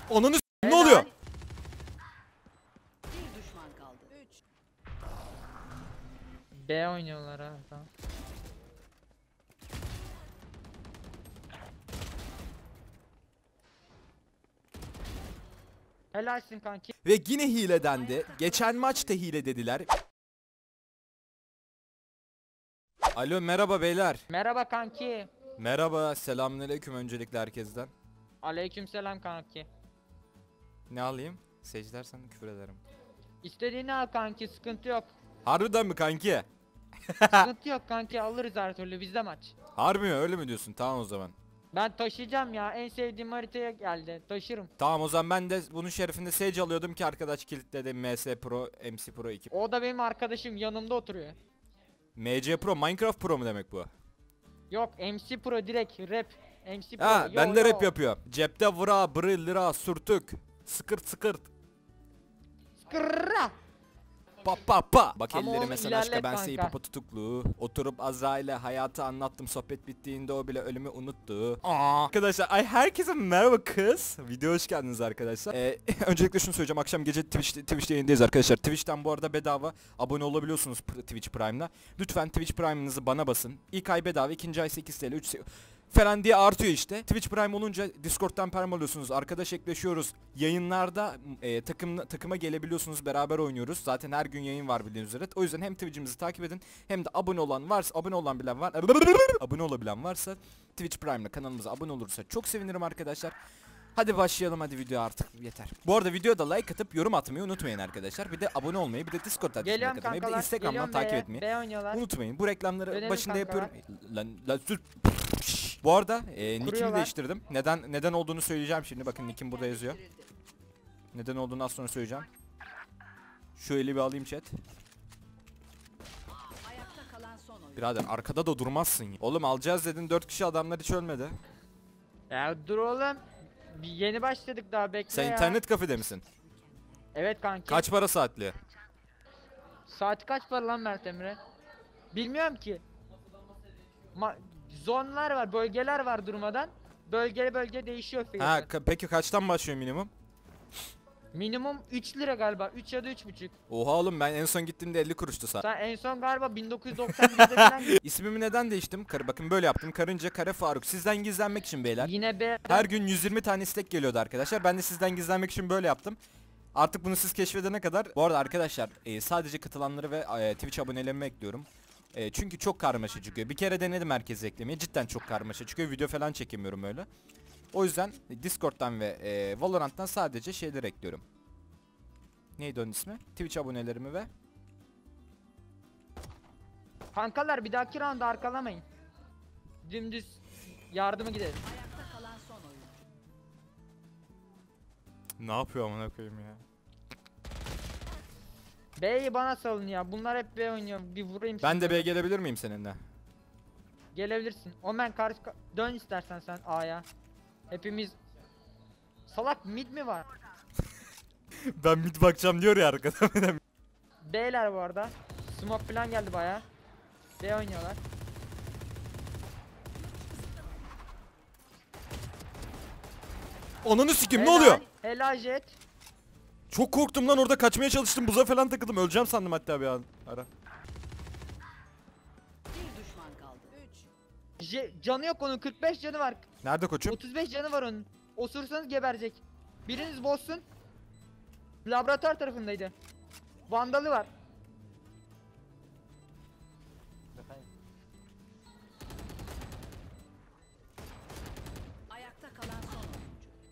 Onunu ne oluyor? Bir düşman kaldı. 3. B oynuyorlar ha. Tamam. Helalsin kanki. Ve yine hile dendi. Geçen maçta hile dediler. Alo merhaba beyler. Merhaba kanki. Merhaba, selamünaleyküm öncelikle herkesten. Aleykümselam kanki. Ne alayım? Sage dersen küfür ederim. İstediğini al kanki, sıkıntı yok. Harbiden mi kanki? Sıkıntı yok kanki, alırız her türlü, bizde maç. Harbi mi, öyle mi diyorsun? Tamam o zaman. Ben taşıyacağım ya, en sevdiğim haritaya geldi, taşırım. Tamam o zaman ben de bunun şerefinde Sage alıyordum ki arkadaş kilitledi. MS Pro, MC Pro 2. O da benim arkadaşım, yanımda oturuyor. MC Pro, Minecraft Pro mu demek bu? Yok, MC Pro direkt rap. MC Pro. Ha, yo, ben de yo. rap yapıyor. Cepte vıra, bırı, lira, sürtük. Sıkırt sıkırt. Skırra. Pa pa pa. Bak Ama ellerime onu sen aşka ilerlet ben kanka. papa tutuklu. Oturup Azrail'e hayatı anlattım. Sohbet bittiğinde o bile ölümü unuttu. Arkadaşlar herkese merhaba kız. Video hoş geldiniz arkadaşlar. Öncelikle şunu söyleyeceğim. Akşam gece Twitch'te yayındayız arkadaşlar. Twitch'ten bu arada bedava abone olabiliyorsunuz Twitch Prime'la. Lütfen Twitch Prime'ınızı bana basın. İlk ay bedava, ikinci ay 8 TL, 3 falan diye artıyor işte. Twitch Prime olunca Discord'dan perm alıyorsunuz. Arkadaş ekleşiyoruz. Yayınlarda takıma gelebiliyorsunuz. Beraber oynuyoruz. Zaten her gün yayın var bildiğiniz üzere. O yüzden hem Twitch'imizi takip edin hem de abone olan varsa, abone olabilen varsa Twitch Prime'la kanalımıza abone olursa çok sevinirim arkadaşlar. Hadi başlayalım, hadi video artık yeter. Bu arada videoda like atıp yorum atmayı unutmayın arkadaşlar. Bir de abone olmayı, bir de Discord adresine katılmayı, bir de Instagram'dan takip etmeyi B oynuyorlar. unutmayın. Bu reklamları Dönelim başında kankalar. yapıyorum. Lan sus. Bu arada nick'imi Kuruyorlar. değiştirdim. Neden olduğunu söyleyeceğim şimdi. Bakın nick'im burada yazıyor. Neden olduğunu az sonra söyleyeceğim. Şu eli bir alayım chat. Ayakta kalan son oyun. Birader arkada da durmazsın ya. Oğlum alacağız dedin, 4 kişi, adamlar hiç ölmedi. Ya dur oğlum. Yeni başladık daha, bekle Sen ya. internet kafede misin? Evet kanki. Kaç para saatli? Saati kaç para lan Mert Emre? Bilmiyorum ki. Zonlar var, bölgeler var durmadan. Bölge değişiyor fiyatı. Ha peki kaçtan başlıyor minimum? Minimum 3 lira galiba. 3 ya da 3,5. Oha oğlum, ben en son gittiğimde 50 kuruştu saat. Sen en son galiba 1991'de falan İsmimi neden değiştim? Bakın böyle yaptım. Karınca Kare Faruk. Sizden gizlenmek için beyler. yine B. Her gün 120 tane istek geliyordu arkadaşlar. Ben de sizden gizlenmek için böyle yaptım. Artık bunu siz keşfedene kadar. Bu arada arkadaşlar sadece katılanları ve Twitch abonelerimi ekliyorum. Çünkü çok karmaşa çıkıyor. Bir kere denedim herkesi eklemeyi. Cidden çok karmaşa çıkıyor. Video falan çekemiyorum öyle. O yüzden Discord'dan ve Valorant'tan sadece şeyler ekliyorum. Neydi onun ismi? Twitch abonelerimi ve Kankalar bir dahaki round'u arkalamayın. Dümdüz yardıma gidelim. Ayakta kalan son oyun. ne yapıyor amına koyayım ya? B'yi bana salın ya. Bunlar hep B oynuyor. Bir vurayım. Ben de sizi. B'ye gelebilir miyim seninle? Gelebilirsin. Omen dön istersen sen A'ya. Hepimiz salak mid mi var? Ben mid bakacağım diyor ya arkada. B'ler bu arada. Smoke falan geldi baya. B oynuyorlar. Onunu sikim, ne Helal, oluyor? Helal Jet. Çok korktum lan, orada kaçmaya çalıştım, buza falan takıldım, öleceğim sandım hatta bir an ara. Bir düşman kaldı. 3. Canı yok onun, 45 canı var. Nerede koçum? 35 canı var onun. Osursanız geberecek. Biriniz bozsun. Laboratuvar tarafındaydı. Vandalı var. Ayakta kalan son oyuncu.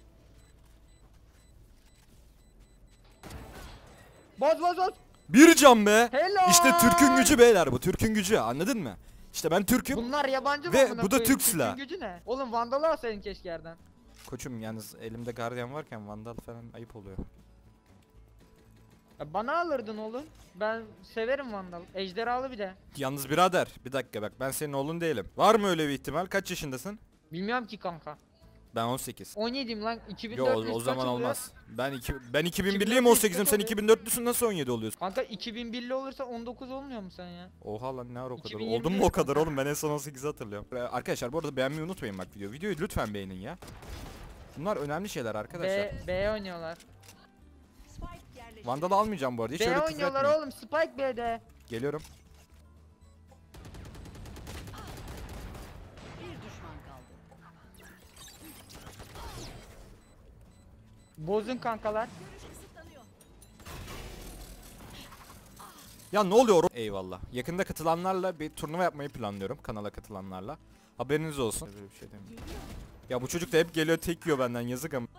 Boz. Bir can be. Helal. İşte Türk'ün gücü beyler, bu Türk'ün gücü, anladın mı? İşte ben Türk'üm. Bunlar yabancı mı Ve amına bu da koyayım? Türk silahı. Türk'ün gücü ne? Oğlum vandalı alsaydın keşke yerden. Koçum yalnız elimde gardiyan varken vandal falan ayıp oluyor. Ya bana alırdın oğlum. Ben severim vandal. Ejderhalı bir de. Yalnız birader bir dakika bak, ben senin oğlun değilim. Var mı öyle bir ihtimal? Kaç yaşındasın? Bilmiyorum ki kanka. Ben 18. 17'yim lan. Yo 2400 o zaman kaç oluyor? olmaz. Ben 2001'liyim, 18'im, sen oluyor. 2004'lüsün, nasıl 17 oluyorsun? Kanka 2001'li olursa 19 olmuyor mu sen ya? Oha lan, ne ara o kadar? 2021 Oldun mu o kadar oğlum, ben en son 18'i hatırlıyorum. Arkadaşlar bu arada beğenmeyi unutmayın bak videoyu. Videoyu lütfen beğenin ya. Bunlar önemli şeyler arkadaşlar. B oynuyorlar. Spike yerleştirildi. Vandal almayacağım bu arada. Hiç öyle B küfür oynuyorlar etmeyin. oğlum. Spike B'de. Geliyorum. Bir düşman kaldı. Bozun kankalar. Ya ne oluyor? Eyvallah. Yakında katılanlarla bir turnuva yapmayı planlıyorum. Kanala katılanlarla. Haberiniz olsun. Böyle bir şey demeyeyim. Ya bu çocuk da hep geliyor tek yiyor benden, yazık ama.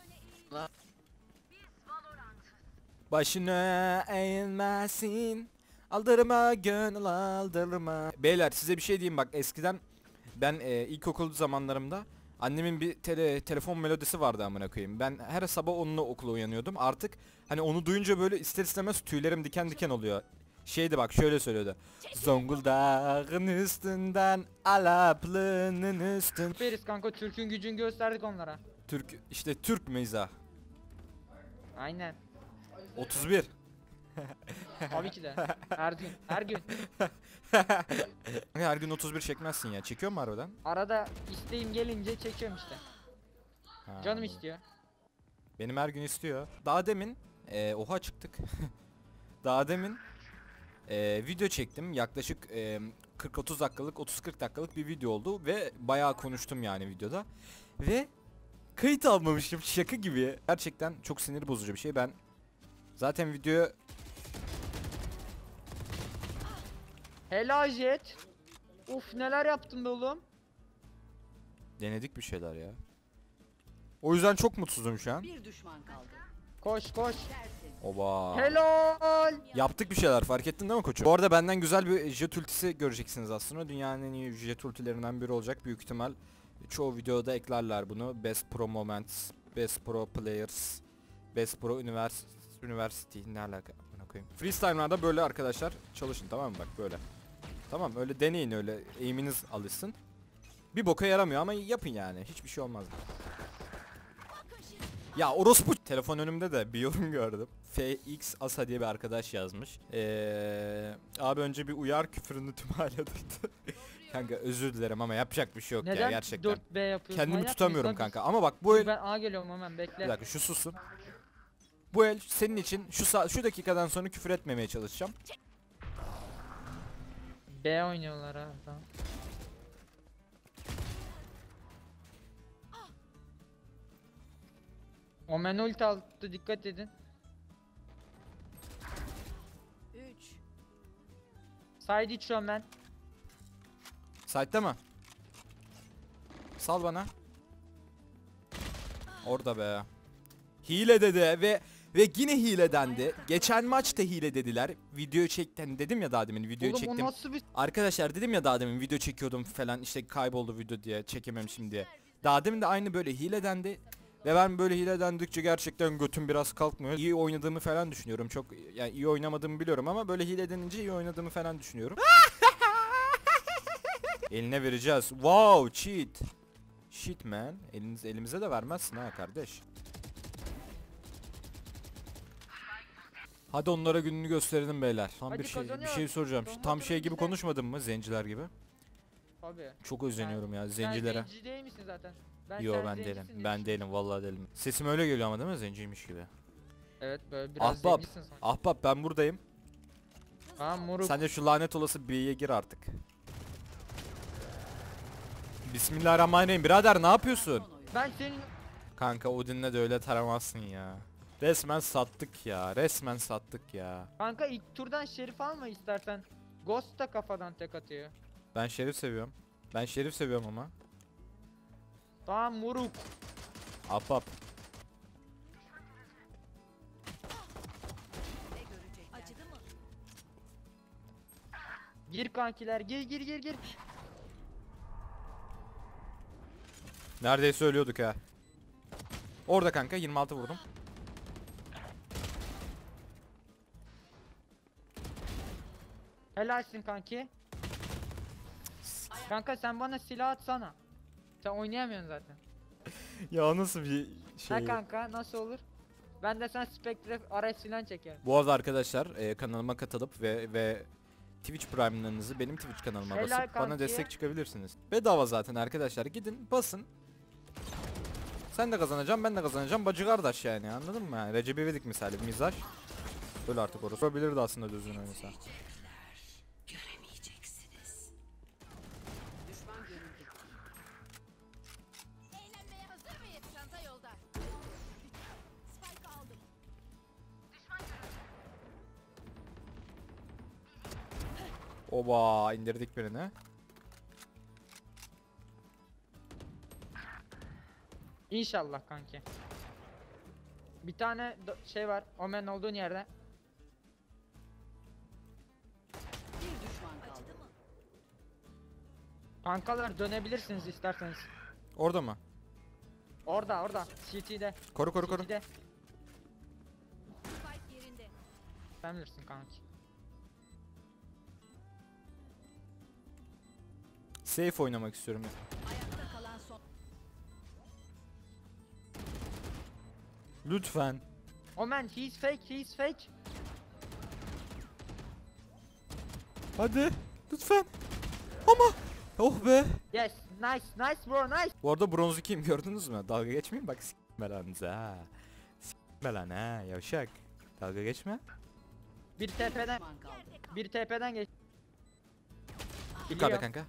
Başına eğilmesin. Aldırma gönül aldırma. Beyler size bir şey diyeyim bak, eskiden ben ilkokul zamanlarımda annemin bir telefon melodisi vardı amına koyayım. Ben her sabah onunla okula uyanıyordum. Artık hani onu duyunca böyle ister istemez tüylerim diken diken oluyor. Şeydi bak, şöyle söylüyordu. Zonguldak'ın üstünden Alaplının üstün. Süperiz kanka. Türk'ün gücünü gösterdik onlara. Türk işte, Türk meyza. Aynen. 31. Tabii ki de. Her gün. Her gün. Her gün 31 çekmezsin ya. Çekiyor mu harbiden? Arada isteğim gelince çekiyorum işte. Ha, Canım anladım. istiyor. Benim her gün istiyor. Daha demin oha çıktık. Daha demin video çektim. Yaklaşık 40-30 dakikalık, 30-40 dakikalık bir video oldu ve bayağı konuştum yani videoda. Ve kayıt almamışım, şaka gibi. Gerçekten çok sinir bozucu bir şey. Ben zaten videoya Helal Jet. Uf neler yaptın be oğlum. denedik bir şeyler ya. O yüzden çok mutsuzum şu an. Bir düşman kaldı. Koş koş. Dersin. Oba. Helal. Yaptık bir şeyler, fark ettin değil mi koçum? Bu arada benden güzel bir jet ultisi göreceksiniz aslında. Dünyanın en iyi jet ultilerinden biri olacak büyük ihtimal. Çoğu videoda eklerler bunu. Best Pro Moments, Best Pro Players, Best Pro University, ne alaka? Buna koyayım. Freestyle'larda böyle arkadaşlar çalışın, tamam mı, bak böyle. Tamam, öyle deneyin, öyle aim'iniz alışsın. Bir boka yaramıyor ama yapın yani, hiçbir şey olmaz. Ya orospu, telefon önümde de bir yorum gördüm. FX Asa diye bir arkadaş yazmış. Abi önce bir uyar, küfürünü tüm hale durdu. Kanka özür dilerim ama yapacak bir şey yok ya Neden gerçekten. 4B yapıyorsun? Kendimi Manyak tutamıyorum mısın? kanka ama bak bu el... Ben A geliyorum hemen bekle. Bir dakika, şu sussun. Bu el senin için şu dakikadan sonra küfür etmemeye çalışacağım. B oynuyorlar ha. Tamam. Omen ult attı, dikkat edin. 3. Side iç Omen. Site'te mi? Sal bana. Orada be. Hile dedi ve yine hile dendi. Geçen maçta hile dediler. Video çektim dedim ya daha demin, video Oğlum çektim. o nasıl bir... Arkadaşlar dedim ya daha demin video çekiyordum falan, işte kayboldu video diye, çekememişim diye. Daha demin de aynı böyle hile dendi. Ve ben böyle hile dendikçe gerçekten götüm biraz kalkmıyor. İyi oynadığımı falan düşünüyorum. Çok yani iyi oynamadığımı biliyorum ama böyle hile denince iyi oynadığımı falan düşünüyorum. Eline vereceğiz. Wow, cheat. Shit man. Elimize de vermezsin ha kardeş. Hadi onlara gününü gösterelim beyler. Tam Hadi bir şey kazanıyoruz. soracağım. Sonra Tam şey gibi bizde. konuşmadın mı zenciler gibi? Abi. Çok özeniyorum ya Sen zencilere. zenci değil misin zaten? Yo sen ben zencisin değilim. diye Ben düşündüm. değilim vallahi değilim. Sesim öyle geliyor ama değil mi, zenciymiş gibi. Evet böyle biraz Ahbap. zencisin sen. Ahbap ben buradayım. Ha moruk. Sen de şu lanet olası B'ye gir artık. Bismillahirrahmanirrahim. Birader ne yapıyorsun? Son oyun. Ben senin... Kanka Odin'le de öyle taramazsın ya. Resmen sattık ya. Resmen sattık ya. Kanka ilk turdan Şerif alma istersen. Ghost da kafadan tek atıyor. Ben Şerif seviyorum. Ben Şerif seviyorum ama. Tamam moruk. Ahbap. Ne görecekler? Acıdı mı? Gir kankiler gir. Neredeyse ölüyorduk ha. Orada kanka 26 vurdum. Helalsin kanki. Kanka sen bana silah atsana. Sen oynayamıyorsun zaten. Ya nasıl bir şey. Ha kanka nasıl olur? Ben de sen Spectre araç silah çekerim. Bu arada arkadaşlar kanalıma katılıp ve Twitch Prime'larınızı benim Twitch kanalıma Helal basıp bana kanki. destek çıkabilirsiniz. Bedava zaten arkadaşlar, gidin basın. Sen de kazanacaksın, ben de kazanacağım. Bacı kardeş yani, anladın mı? Yani Recep İvedik misali bir mizaj. Öyle artık orası. Olabilirdi aslında düzgün oynasa. Düşman görüldü. Eğlenmeye hazır mıyız? Çanta yolda. Spike aldım. Oba, indirdik birini. İnşallah kanki. Bir tane şey var. Omen olduğun yerde. Bir düşman kaldı. Acıdı mı? Kankalar dönebilirsiniz isterseniz. Orada mı? Orada. CT'de. Koru koru koru. CT'de. Spike yerinde. Sen bilirsin kanki. Safe oynamak istiyorum. Ayakta kalan son. Lütfen. Omen he's fake. Hadi. Lütfen. Ama. Oh be. Yes, nice bro, nice. Bu arada bronz 2'yim, gördünüz mü? Dalga geçmeyin bak, s**me lanınıza ha. S**me lan ha yavşak. Dalga geçme. Bir TP'den, Düşman kaldı. bir TP'den geç. Yukarıda Biliyor. kanka.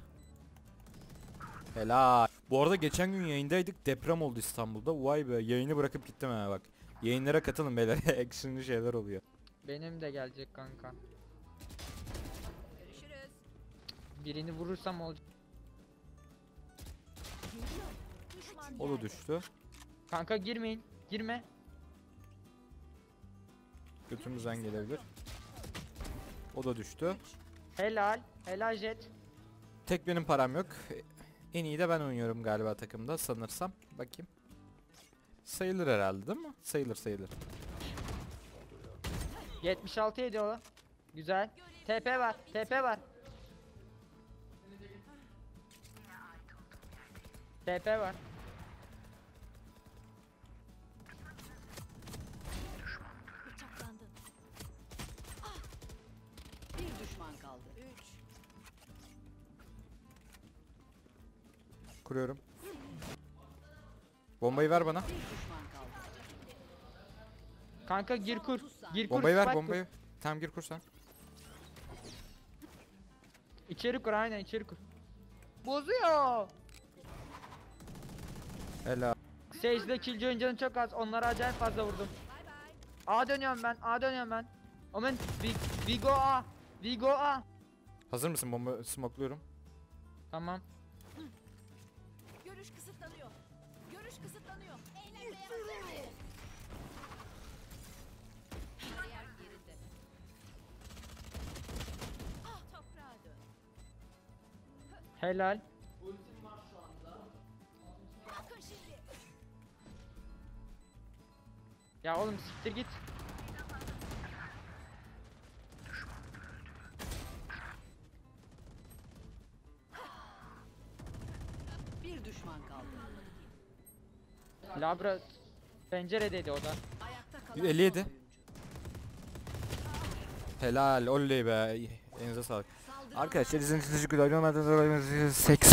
Helal. Bu arada geçen gün yayındaydık, deprem oldu İstanbul'da. Vay be, yayını bırakıp gittim ha bak. Yayınlara katılın beyler. Action'lı şeyler oluyor. Benim de gelecek kanka. Görüşürüz. Birini vurursam olacak. Düşman O da yerde. düştü. Kanka girmeyin. Girme. Götümüzden gelebilir. O da düştü. Helal Jet. Tek benim param yok. En iyi de ben oynuyorum galiba takımda sanırsam. Bakayım. Sayılır herhalde değil mi? Sayılır. 76 ediyor o. Güzel. TP var. TP var. Bıçaklandın. Bir düşman kaldı. 3. Kuruyorum. Bombayı ver bana. Bir düşman kaldı. Kanka gir kur. Gir kur. Bombayı ver, spike kur. bombayı. Tamam, gir kur sen. İçeri kur, aynen içeri kur. Bozuyor. Helal. Sage'de Killjoy'un canı çok az. Onlara acayip fazla vurdum. A dönüyorum ben. Omen we go A. Hazır mısın? Bomba smokluyorum. Tamam. Görüş kısıtlanıyor. Eğlenmeye hazır mıyız? Bariyer yerinde. Ah, toprağa dön. Helal. Bakın şimdi. Ya oğlum siktir git. Bir düşman kaldı. Labra penceredeydi o da. Ayakta kalan 57. son oyuncu. Helal. Oley be. Elinize sağlık. Saldıran Arkadaşlar izlediğiniz için teşekkür ederim. Seks